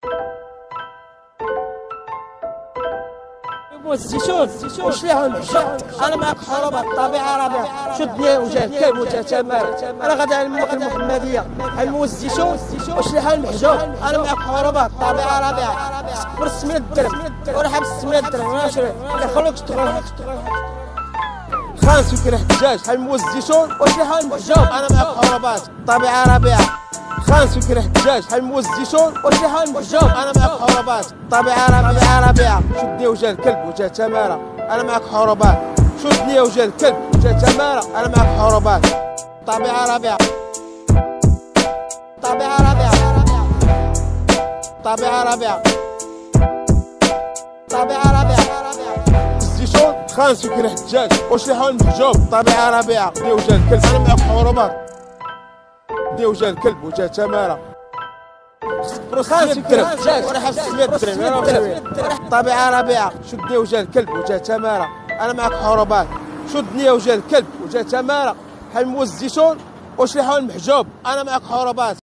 الزيتون واش ليها المحجة. انا معك حروبه الطبيعه ربيع شدني وجه الكلب وتتمر. انا غادي علمك المحمديه علموا الزيتون واش ليها المحجوب. انا معك حروبه الطبيعه ربيع صبر 8 درهم ولا حبس 8 درهم ماشي يخلوك تشتغل خان سكر احتجاج علموا الزيتون واش ليها المحجوب. انا معك حروبات الطبيعه ربيع خان سكر احتجاج حلموا الزيتون واش ليها المحجوب. انا معك حروبات طبيعه ربيع شدني وجه الكلب وجه تماره. انا معك حروبات شدني وجه الكلب وجه تماره. انا معك حروبات طبيعه ربيع الزيتون خان سكر احتجاج واش ليها المحجوب. طبيعه ربيع شدني وجه الكلب. انا معك حروبات دي وجه الكلب وجه تماره خان سكر احتجاج ولا حبس 100 درهم. طبيعه ربيع شدني وجه الكلب وجه تماره. انا معك حروبات شدني وجه الكلب وجه تماره حلموا الزيتون واش ليها المحجوب. انا معك حروبات